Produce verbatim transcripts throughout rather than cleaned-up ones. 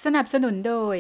สนับสนุนโดย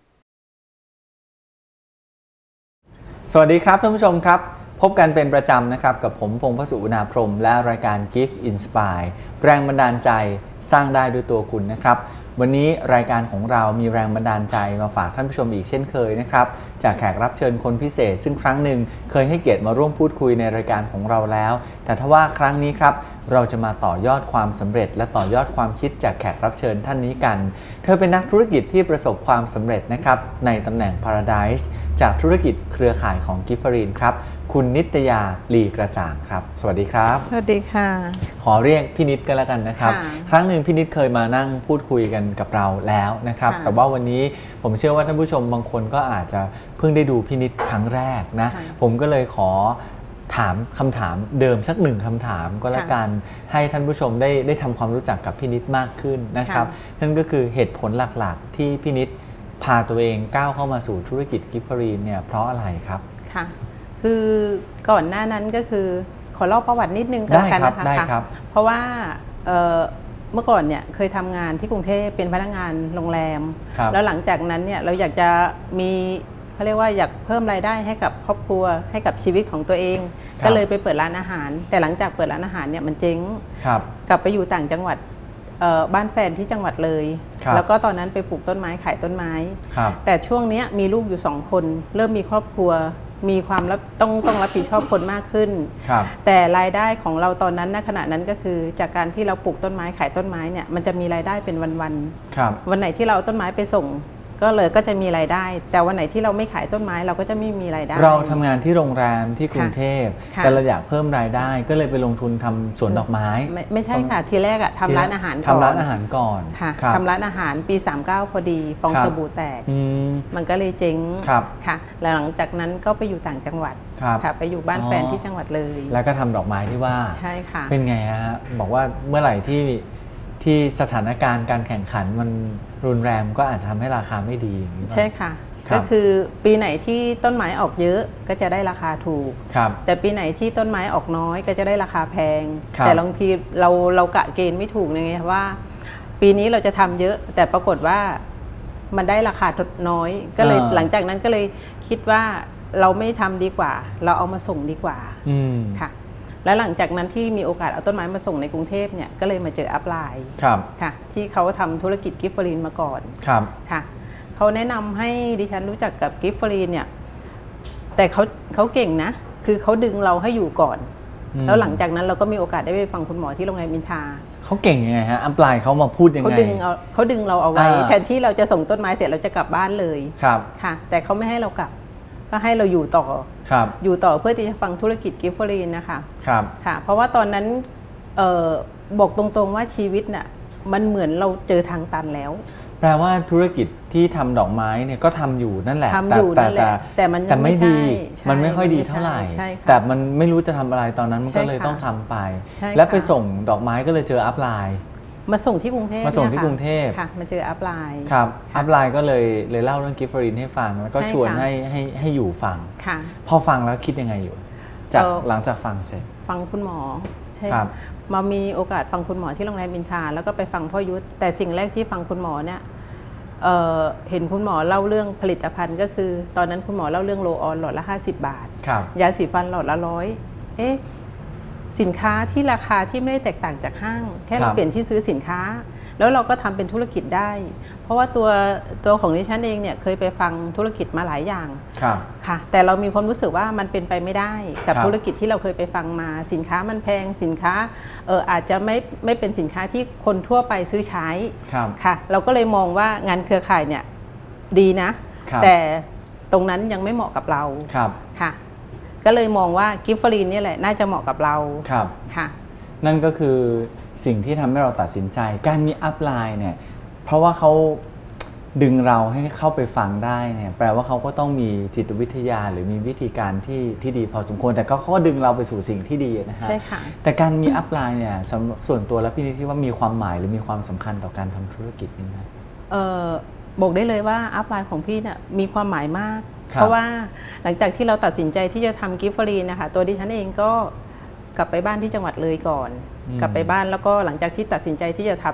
สวัสดีครับท่านผู้ชมครับพบกันเป็นประจำนะครับกับผมพงษ์พสุอุณาพรหมและรายการ Gift Inspire แรงบันดาลใจสร้างได้ด้วยตัวคุณนะครับวันนี้รายการของเรามีแรงบันดาลใจมาฝากท่านผู้ชมอีกเช่นเคยนะครับจากแขกรับเชิญคนพิเศษซึ่งครั้งหนึ่งเคยให้เกียรติมาร่วมพูดคุยในรายการของเราแล้วแต่ถ้าว่าครั้งนี้ครับเราจะมาต่อยอดความสำเร็จและต่อยอดความคิดจากแขกรับเชิญท่านนี้กันเธอเป็นนักธุรกิจที่ประสบความสำเร็จนะครับในตำแหน่ง Paradise จากธุรกิจเครือข่ายของกิฟฟรีนครับคุณนิตยาลีกระจ่างครับสวัสดีครับสวัสดีค่ะขอเรียกพี่นิตกันแล้วกันนะครับครั้งหนึ่งพี่นิตเคยมานั่งพูดคุยกันกับเราแล้วนะครับแต่ว่าวันนี้ผมเชื่อว่าท่านผู้ชมบางคนก็อาจจะเพิ่งได้ดูพี่นิตครั้งแรกนะผมก็เลยขอถามคำถามเดิมสักหนึ่งคำถามก็แล้วกันให้ท่านผู้ชมได้ได้ทำความรู้จักกับพี่นิตมากขึ้นนะครับนั่นก็คือเหตุผลหลักๆที่พี่นิตพาตัวเองก้าวเข้ามาสู่ธุรกิจกิฟฟรีนเนี่ยเพราะอะไรครับค่ะคือก่อนหน้านั้นก็คือขอเล่าประวัตินิดนึงก็แล้วกันนะคะได้ครับเพราะว่าเเมื่อก่อนเนี่ยเคยทำงานที่กรุงเทพเป็นพนักงานโรงแรมแล้วหลังจากนั้นเนี่ยเราอยากจะมีเขาเรียกว่าอยากเพิ่มรายได้ให้กับครอบครัวให้กับชีวิตของตัวเองก็เลยไปเปิดร้านอาหารแต่หลังจากเปิดร้านอาหารเนี่ยมันเจ๊งกลับไปอยู่ต่างจังหวัดบ้านแฟนที่จังหวัดเลยแล้วก็ตอนนั้นไปปลูกต้นไม้ขายต้นไม้แต่ช่วงนี้มีลูกอยู่สองคนเริ่มมีครอบครัวมีความรับต้องต้องรับผิดชอบคนมากขึ้นแต่รายได้ของเราตอนนั้นณขณะนั้นก็คือจากการที่เราปลูกต้นไม้ขายต้นไม้เนี่ยมันจะมีรายได้เป็นวันๆวันไหนที่เราเอาต้นไม้ไปส่งก็เลยก็จะมีรายได้แต่วันไหนที่เราไม่ขายต้นไม้เราก็จะไม่มีรายได้เราทำงานที่โรงแรมที่กรุงเทพแต่เราอยากเพิ่มรายได้ก็เลยไปลงทุนทำสวนดอกไม้ไม่ไม่ใช่ค่ะทีแรกอะทำร้านอาหารก่อนทำร้านอาหารก่อนค่ะทำร้านอาหารปีสามสิบเก้าพอดีฟองสบู่แตกมันก็เลยเจ๊งค่ะหลังจากนั้นก็ไปอยู่ต่างจังหวัดค่ะไปอยู่บ้านแฟนที่จังหวัดเลยแล้วก็ทำดอกไม้ที่ว่าใช่ค่ะเป็นไงฮะบอกว่าเมื่อไหร่ที่ที่สถานการณ์การแข่งขันมันรุนแรงก็อาจจะทำให้ราคาไม่ดีใช่ค่ะก็คือปีไหนที่ต้นไม้ออกเยอะก็จะได้ราคาถูกแต่ปีไหนที่ต้นไม้ออกน้อยก็จะได้ราคาแพงแต่บางทีเราเรากะเกณฑ์ไม่ถูกไงว่าปีนี้เราจะทำเยอะแต่ปรากฏว่ามันได้ราคาน้อยก็เลยหลังจากนั้นก็เลยคิดว่าเราไม่ทำดีกว่าเราเอามาส่งดีกว่าค่ะแล้วหลังจากนั้นที่มีโอกาสเอาต้นไม้มาส่งในกรุงเทพเนี่ยก็เลยมาเจออัพไลน์ค่ะที่เขาทำธุรกิจกิฟฟรีนมาก่อนค่ะเขาแนะนำให้ดิฉันรู้จักกับกิฟฟรีนเนี่ยแต่เขาเขาเก่งนะคือเขาดึงเราให้อยู่ก่อนแล้วหลังจากนั้นเราก็มีโอกาสได้ไปฟังคุณหมอที่โรงแรมอินทราเขาเก่งยังไงฮะอัพไลน์เขามาพูดยังไงเขาดึงเอาเขาดึงเราเอาไว้แทนที่เราจะส่งต้นไม้เสร็จเราจะกลับบ้านเลยครับค่ะแต่เขาไม่ให้เรากลับก็ให้เราอยู่ต่ออยู่ต่อเพื่อที่จะฟังธุรกิจกิฟฟรีนนะคะครับค่ะเพราะว่าตอนนั้นเอ่อบอกตรงๆว่าชีวิตน่ะมันเหมือนเราเจอทางตันแล้วแปลว่าธุรกิจที่ทำดอกไม้เนี่ยก็ทำอยู่นั่นแหละทำอยู่นั่นแหละแต่มันแต่ไม่ดีมันไม่ค่อยดีเท่าไหร่แต่มันไม่รู้จะทำอะไรตอนนั้นมันก็เลยต้องทำไปและไปส่งดอกไม้ก็เลยเจออัพไลน์มาส่งที่กรุงเทพมาส่งที่กรุงเทพค่ะมาเจออัพไลน์ครับอัพไลน์ก็เลยเลยเล่าเรื่องกิฟฟรีนให้ฟังแล้วก็ชวนให้ให้ให้อยู่ฟังพอฟังแล้วคิดยังไงอยู่จากหลังจากฟังเสร็จฟังคุณหมอใช่มามีโอกาสฟังคุณหมอที่โรงแรมอินทราแล้วก็ไปฟังพ่อยุทธแต่สิ่งแรกที่ฟังคุณหมอเนี่ย เ, เห็นคุณหมอเล่าเรื่องผลิตภัณฑ์ก็คือตอนนั้นคุณหมอเล่าเรื่องโลออนหลอดละห้าสิบบาทยาสีฟันหลอดละร้อยเอ๊ะสินค้าที่ราคาที่ไม่ได้แตกต่างจากห้างแค่เราเปลี่ยนที่ซื้อสินค้าแล้วเราก็ทำเป็นธุรกิจได้เพราะว่าตัวตัวของดิฉันเองเนี่ยเคยไปฟังธุรกิจมาหลายอย่างค่ะแต่เรามีความรู้สึกว่ามันเป็นไปไม่ได้กับธุรกิจที่เราเคยไปฟังมาสินค้ามันแพงสินค้าเอออาจจะไม่ไม่เป็นสินค้าที่คนทั่วไปซื้อใช้ค่ะเราก็เลยมองว่างานเครือข่ายเนี่ยดีนะแต่ตรงนั้นยังไม่เหมาะกับเราค่ะก็เลยมองว่ากิฟฟรีนนี่แหละน่าจะเหมาะกับเราครับค่ะนั่นก็คือสิ่งที่ทำให้เราตัดสินใจการมีอัพไลน์เนี่ยเพราะว่าเขาดึงเราให้เข้าไปฟังได้เนี่ยแปลว่าเขาก็ต้องมีจิตวิทยาหรือมีวิธีการที่ที่ดีพอสมควรแต่ก็เขาก็ดึงเราไปสู่สิ่งที่ดีนะฮะใช่ค่ะแต่การมีอัพไลน์เนี่ยส่วนตัวแล้วพี่นิดคิดว่ามีความหมายหรือมีความสำคัญต่อการทำธุรกิจนี่ไหมเออบอกได้เลยว่าอัพไลน์ของพี่เนี่ยมีความหมายมากเพราะว่าหลังจากที่เราตัดสินใจที่จะทำกิฟฟรีนะคะตัวดิฉันเองก็กลับไปบ้านที่จังหวัดเลยก่อนกลับไปบ้านแล้วก็หลังจากที่ตัดสินใจที่จะทำเนี่ย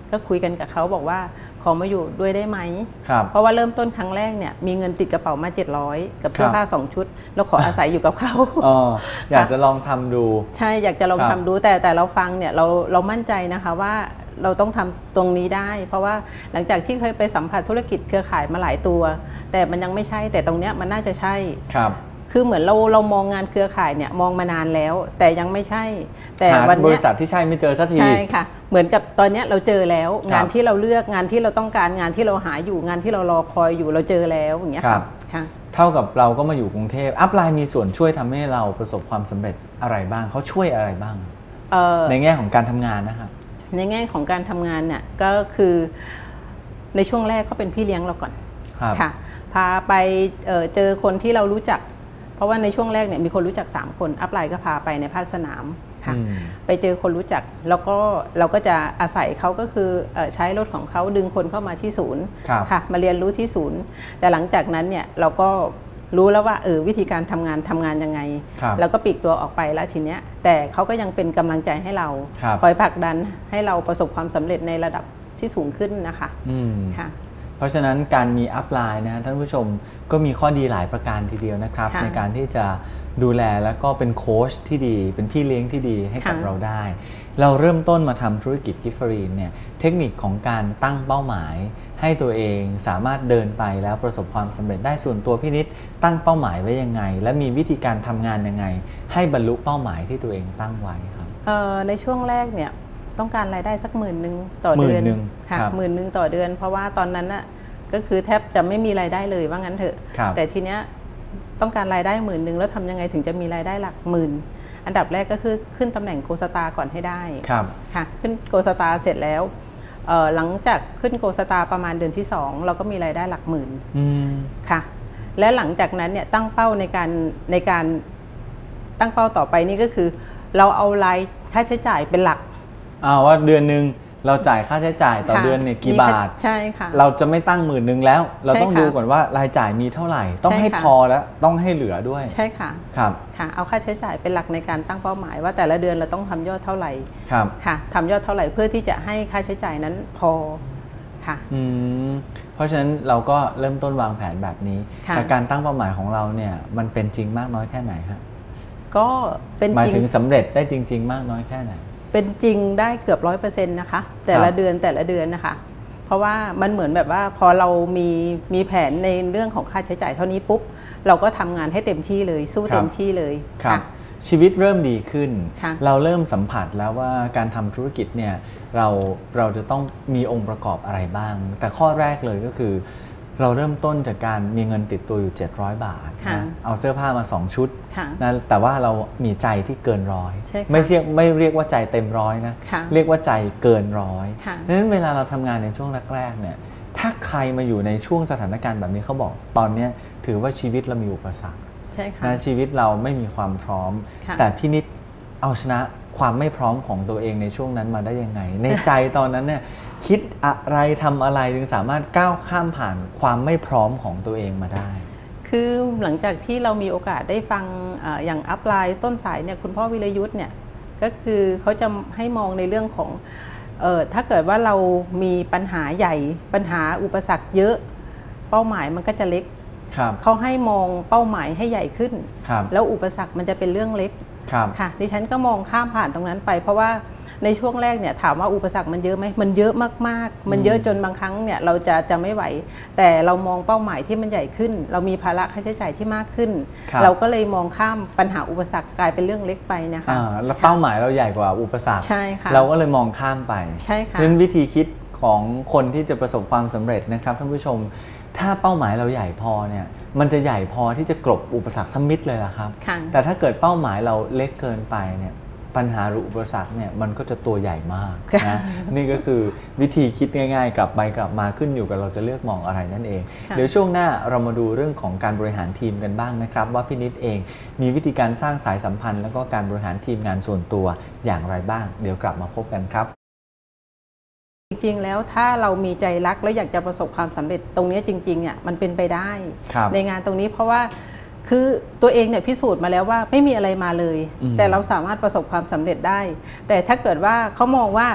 ก็คุยกันกับเขาบอกว่าขอมาอยู่ด้วยได้ไหมครับเพราะว่าเริ่มต้นครั้งแรกเนี่ยมีเงินติดกระเป๋ามาเจ็ดร้อยกับเสื้อผ้าสองชุดแล้วขออาศัยอยู่กับเขาอ๋ออยากจะลองทำดูใช่อยากจะลองทำดูแต่แต่เราฟังเนี่ยเราเรามั่นใจนะคะว่าเราต้องทำตรงนี้ได้ เพราะว่าหลังจากที่เคยไปสัมผัสธุรกิจเครือข่ายมาหลายตัว แต่มันยังไม่ใช่แต่ตรงเนี้ยมันน่าจะใช่ครับคือเหมือนเราเรามองงานเครือข่ายเนี่ยมองมานานแล้วแต่ยังไม่ใช่ แต่วันนี้บริษัทที่ใช่ไม่เจอสักทีใช่ค่ะเหมือนกับตอนนี้เราเจอแล้วงานที่เราเลือกงานที่เราต้องการงานที่เราหาอยู่งานที่เรารอคอยอยู่เราเจอแล้วอย่างเงี้ยค่ะค่ะเท่ากับเราก็มาอยู่กรุงเทพอัพไลน์มีส่วนช่วยทำให้เราประสบความสำเร็จอะไรบ้างเขาช่วยอะไรบ้างในแง่ของการทำงานนะครับในแง่ของการทำงานเนี่ยก็คือในช่วงแรกเขาเป็นพี่เลี้ยงเราก่อนค่ะพาไป เ, เจอคนที่เรารู้จักเพราะว่าในช่วงแรกเนี่ยมีคนรู้จักสามคนอัพไลน์ก็พาไปในภาคสนามค่ะไปเจอคนรู้จักแล้วก็เราก็จะอาศัยเขาก็คือใช้รถของเขาดึงคนเข้ามาที่ศูนย์ค่ะมาเรียนรู้ที่ศูนย์แต่หลังจากนั้นเนี่ยเราก็รู้แล้วว่าเออวิธีการทำงานทำงานยังไงแล้วก็ปลีกตัวออกไปแล้วทีเนี้ยแต่เขาก็ยังเป็นกำลังใจให้เราคอยผลักดันให้เราประสบความสำเร็จในระดับที่สูงขึ้นนะคะค่ะเพราะฉะนั้นการมีอัพไลน์นะท่านผู้ชมก็มีข้อดีหลายประการทีเดียวนะครับในการที่จะดูแลแล้วก็เป็นโค้ชที่ดีเป็นพี่เลี้ยงที่ดีให้กับเราได้เราเริ่มต้นมาทำธุรกิจกิฟฟรีนเนี่ยเทคนิคของการตั้งเป้าหมายให้ตัวเองสามารถเดินไปแล้วประสบความสำเร็จได้ส่วนตัวพี่นิดตั้งเป้าหมายไว้ยังไงและมีวิธีการทำงานยังไงให้บรรลุเป้าหมายที่ตัวเองตั้งไว้ครับในช่วงแรกเนี่ยต้องการรายได้สักหมื่นหนึ่งต่อเดือนค่ะหมื่นหนึ่งต่อเดือนเพราะว่าตอนนั้นน่ะก็คือแทบจะไม่มีรายได้เลยว่างั้นเถอะแต่ทีเนี้ยต้องการรายได้หมื่นหนึ่งแล้วทำยังไงถึงจะมีรายได้หลักหมื่นอันดับแรกก็คือขึ้นตำแหน่งโกสตาร์ก่อนให้ได้ค่ะขึ้นโกสตาร์เสร็จแล้วหลังจากขึ้นโกสตาร์ประมาณเดือนที่สองเราก็มีรายได้หลักหมื่นค่ะและหลังจากนั้นเนี่ยตั้งเป้าในการในการตั้งเป้าต่อไปนี่ก็คือเราเอารายค่าใช้จ่ายเป็นหลักอ่าว่าเดือนหนึ่งเราจ่ายค่าใช้จ่ายต่อเดือนเนี่ยกี่บาทใช่ค่ะเราจะไม่ตั้งหมื่นหนึ่งแล้วเราต้องดูก่อนว่ารายจ่ายมีเท่าไหร่ต้องให้พอแล้วต้องให้เหลือด้วยใช่ค่ะครับค่ะเอาค่าใช้จ่ายเป็นหลักในการตั้งเป้าหมายว่าแต่ละเดือนเราต้องทำยอดเท่าไหร่ครับค่ะทำยอดเท่าไหร่เพื่อที่จะให้ค่าใช้จ่ายนั้นพอค่ะอืมเพราะฉะนั้นเราก็เริ่มต้นวางแผนแบบนี้แต่การตั้งเป้าหมายของเราเนี่ยมันเป็นจริงมากน้อยแค่ไหนฮะก็เป็นหมายถึงสำเร็จได้จริงๆมากน้อยแค่ไหนเป็นจริงได้เกือบร้อยเปอร์เซ็นต์นะคะแต่ละเดือนแต่ละเดือนนะคะเพราะว่ามันเหมือนแบบว่าพอเรามีมีแผนในเรื่องของค่าใช้จ่ายเท่านี้ปุ๊บเราก็ทำงานให้เต็มที่เลยสู้เต็มที่เลยครับชีวิตเริ่มดีขึ้นเราเริ่มสัมผัสแล้วว่าการทำธุรกิจเนี่ยเราเราจะต้องมีองค์ประกอบอะไรบ้างแต่ข้อแรกเลยก็คือเราเริ่มต้นจากการมีเงินติดตัวอยู่เจ็ดร้อยบาทนะเอาเสื้อผ้ามาสองชุดนะแต่ว่าเรามีใจที่เกินร้อยไม่เรียกไม่เรียกว่าใจเต็มร้อยนะเรียกว่าใจเกินร้อยดังนั้นเวลาเราทำงานในช่วงแรกๆเนี่ยถ้าใครมาอยู่ในช่วงสถานการณ์แบบนี้เขาบอกตอนนี้ถือว่าชีวิตเรามีอุปสรรคนะชีวิตเราไม่มีความพร้อมแต่พี่นิดเอาชนะความไม่พร้อมของตัวเองในช่วงนั้นมาได้ยังไงในใจตอนนั้นเนี่ยคิดอะไรทำอะไรถึงสามารถก้าวข้ามผ่านความไม่พร้อมของตัวเองมาได้คือหลังจากที่เรามีโอกาสได้ฟัง อ, อย่างอัพไลน์ต้นสายเนี่ยคุณพ่อวิรยุทธ์เนี่ยก็คือเขาจะให้มองในเรื่องของเออถ้าเกิดว่าเรามีปัญหาใหญ่ปัญหาอุปสรรคเยอะเป้าหมายมันก็จะเล็กเขาให้มองเป้าหมายให้ใหญ่ขึ้นแล้วอุปสรรคมันจะเป็นเรื่องเล็กค่ะดิฉันก็มองข้ามผ่านตรงนั้นไปเพราะว่าในช่วงแรกเนี่ยถามว่าอุปสรรคมันเยอะไหมมันเยอะมากๆมันเยอะจนบางครั้งเนี่ยเราจะจะไม่ไหวแต่เรามองเป้าหมายที่มันใหญ่ขึ้นเรามีภาระค่าใช้จ่ายที่มากขึ้นเราก็เลยมองข้ามปัญหาอุปสรรคกลายเป็นเรื่องเล็กไปนะคะแล้วเป้าหมายเราใหญ่กว่าอุปสรรคใช่ค่ะเราก็เลยมองข้ามไปใช่ค่ะเป็นวิธีคิดของคนที่จะประสบความสำเร็จนะครับท่านผู้ชมถ้าเป้าหมายเราใหญ่พอเนี่ยมันจะใหญ่พอที่จะกลบอุปสรรคสักมิดเลยล่ะครับแต่ถ้าเกิดเป้าหมายเราเล็กเกินไปเนี่ยปัญหาหรืออุปสรรคเนี่ยมันก็จะตัวใหญ่มากนะนี่ก็คือวิธีคิดง่ายๆกลับไปกลับมาขึ้นอยู่กับเราจะเลือกมองอะไรนั่นเองเดี๋ยวช่วงหน้าเรามาดูเรื่องของการบริหารทีมกันบ้างนะครับว่าพี่นิดเองมีวิธีการสร้างสายสัมพันธ์แล้วก็การบริหารทีมงานส่วนตัวอย่างไรบ้างเดี๋ยวกลับมาพบกันครับจริงๆแล้วถ้าเรามีใจรักแล้วอยากจะประสบความสำเร็จตรงนี้จริงๆอ่ะมันเป็นไปได้ในงานตรงนี้เพราะว่าคือตัวเองเนี่ยพิสูจน์มาแล้วว่าไม่มีอะไรมาเลยแต่เราสามารถประสบความสำเร็จได้แต่ถ้าเกิดว่าเขามองว่า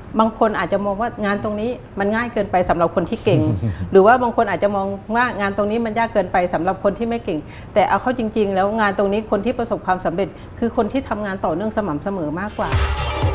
บางคนอาจจะมองว่างานตรงนี้มันง่ายเกินไปสำหรับคนที่เก่ง หรือว่าบางคนอาจจะมองว่างานตรงนี้มันยากเกินไปสำหรับคนที่ไม่เก่งแต่เอาเข้าจริงๆแล้วงานตรงนี้คนที่ประสบความสำเร็จคือคนที่ทำงานต่อเนื่องสม่ำเสมอมากกว่า